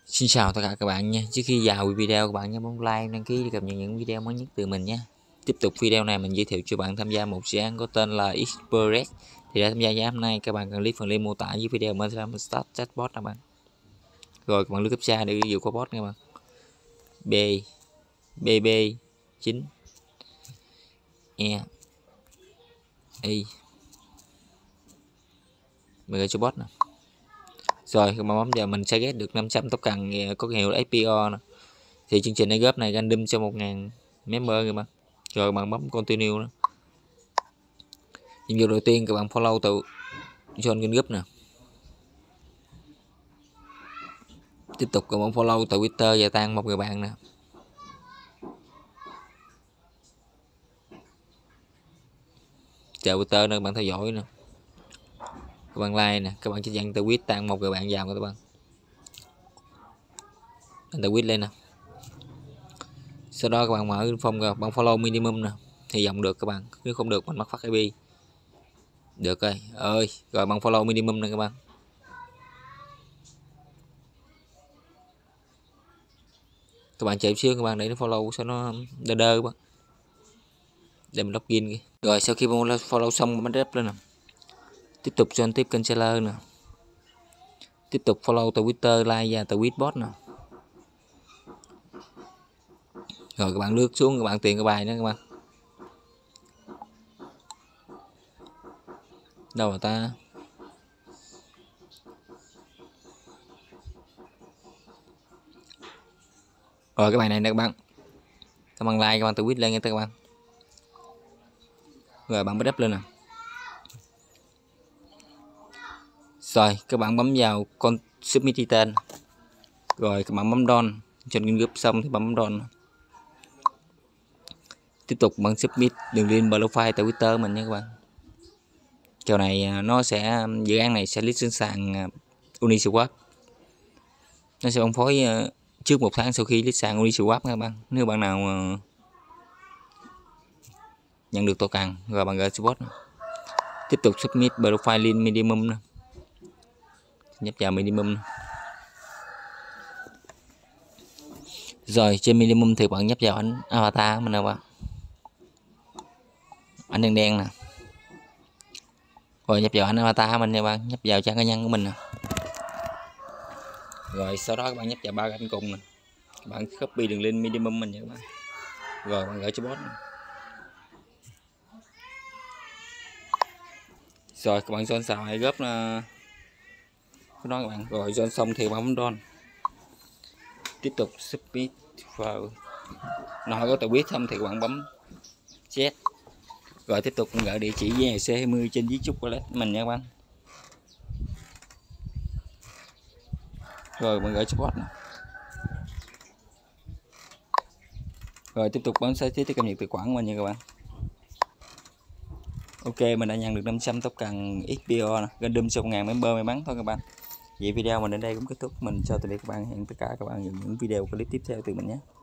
Xin chào tất cả các bạn nha. Trước khi vào video, các bạn nhớ bấm like, đăng ký để cập nhật những video mới nhất từ mình nhé. Tiếp tục video này mình giới thiệu cho bạn tham gia một dự án có tên là Express. Thì để tham gia dự án này các bạn cần click phần link mô tả dưới video mình sẽ làm start chatbot các bạn. Rồi các bạn lướt captcha để dụ qua bot các bạn. BB 9 E Y mình gửi cho bot nè. Rồi các bạn bấm vào mình sẽ get được 500 token có hiệu APO nè. Thì chương trình góp này random cho 1000 member các bạn. Rồi bạn bấm continue nữa. Nhiệm vụ đầu tiên các bạn follow từ join kênh group nè. Tiếp tục các bạn follow từ Twitter và tăng một người bạn nè. Chờ Twitter nữa các bạn theo dõi nè. Các bạn like nè, các bạn chỉ dặn từ tweet tăng một người bạn vào các bạn. Anh từ tweet lên nè. Sau đó các bạn mở phong rồi, bạn follow minimum nè. Thì dòng được các bạn, nếu không được mình mắc phát IP. Được rồi, rồi bạn follow minimum nè các bạn. Các bạn chạy xíu các bạn để nó follow sao nó đơ các bạn. Để mình login kìa. Rồi sau khi follow xong bấm rep lên nè. Tiếp tục join tiếp kênh seller nè. Tiếp tục follow từ Twitter, like và từ Tweetbot nè. Rồi các bạn lướt xuống các bạn tiền cái bài nữa các bạn. Đâu mà ta? Rồi cái bài này nè các bạn. Các bạn like các bạn từ tweet lên nghe các bạn. Rồi bạn bắt up lên nè. Rồi các bạn bấm vào con submit tên. Rồi các bạn bấm done, trên kênh group xong thì bấm done. Tiếp tục bạn submit đường link profile tại Twitter mình nha các bạn. Chỗ này nó sẽ dự án này sẽ list trên sàn Uniswap. Nó sẽ phân phối trước 1 tháng sau khi list sàn Uniswap các bạn. Nếu bạn nào nhận được token rồi bạn gửi support. Tiếp tục submit profile link minimum nữa. Nhấp vào minimum nữa. Rồi trên minimum thì bạn nhấp vào ảnh avatar mình nè bạn. Ảnh đen đen nè. Rồi nhấp vào ảnh avatar mình nha bạn, nhấp vào trang cá nhân của mình nè. Rồi sau đó các bạn nhấp vào ba cạnh cùng nè. Các bạn copy đường link minimum mình nha các bạn. Rồi bạn gửi cho bot nè. Rồi các bạn join xài góp là đó các bạn. Rồi join xong thì bạn bấm done. Tiếp tục submit vào nói có tờ biết xong thì các bạn bấm chết. Rồi tiếp tục gửi địa chỉ VC20 trên dưới chút wallet mình nha các bạn. Rồi bạn gửi support nè. Rồi tiếp tục bấm xác tiếp cập nhật tài khoản của mình nha các bạn. Ok, mình đã nhận được 500 token XPO nè, random cho 1000 member may mắn thôi các bạn. Vậy video mình đến đây cũng kết thúc. Mình chào tạm biệt các bạn, hẹn tất cả các bạn những video clip tiếp theo từ mình nhé.